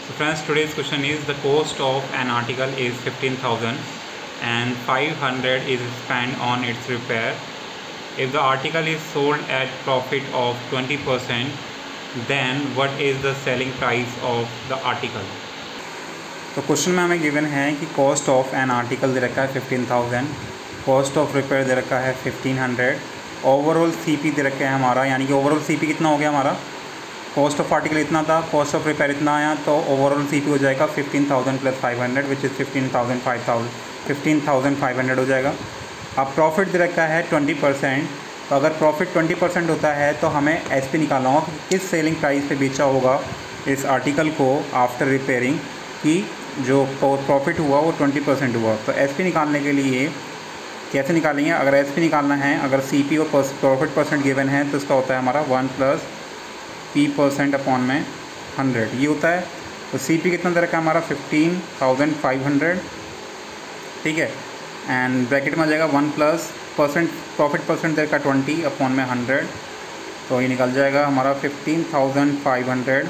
So friends, today's question is the cost of an article is 15,000 and 500 is spent on its repair. If the article is sold at profit of 20%, then what is the selling price of the article? तो question में हमें given है कि cost of an article दे रखा है 15,000, cost of repair दे रखा है 1500, ओवरऑल सीपी दे रखा है हमारा, यानी कि ओवरऑल सीपी कितना हो गया हमारा, कॉस्ट ऑफ आर्टिकल इतना था, कॉस्ट ऑफ रिपेयर इतना आया, तो ओवरऑल सीपी हो जाएगा 15,000 + 500 विच इज़ 15,500 हो जाएगा। अब प्रॉफिट दे रखा है 20%, तो अगर प्रॉफिट 20% होता है तो हमें एसपी निकालना होगा कि किस सेलिंग प्राइस पे बेचा होगा इस आर्टिकल को आफ्टर रिपेयरिंग, कि जो प्रॉफिट हुआ वो 20% हुआ। तो एसपी निकालने के लिए कैसे निकालेंगे? अगर एसपी निकालना है, अगर सीपी और प्रॉफिट परसेंट गिवन है तो इसका होता है हमारा 1 + P% अपॉन में 100 ये होता है। तो सीपी कितना दे रखा है हमारा 15,500, ठीक है, एंड ब्रैकेट में आ जाएगा 1 + प्रॉफिट परसेंट दे रखा 20 अपॉन में 100, तो ये निकल जाएगा हमारा 15,500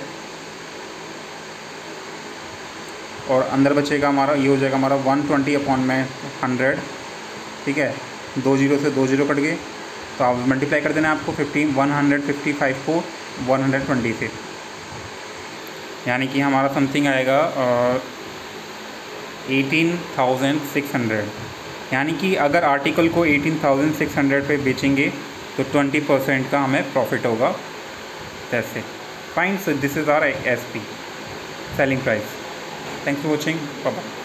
और अंदर बचेगा हमारा, ये हो जाएगा हमारा 120 अपॉन में 100, ठीक है, 2 0 से 2 0 कट गए, तो आप मल्टीप्लाई कर देना आपको 155 को 120 से, यानी कि हमारा समथिंग आएगा 18,600। यानी कि अगर आर्टिकल को 18,600 पे बेचेंगे तो 20% का हमें प्रॉफिट होगा। जैसे fine, so this is our SP selling price. Thanks for watching, bye bye.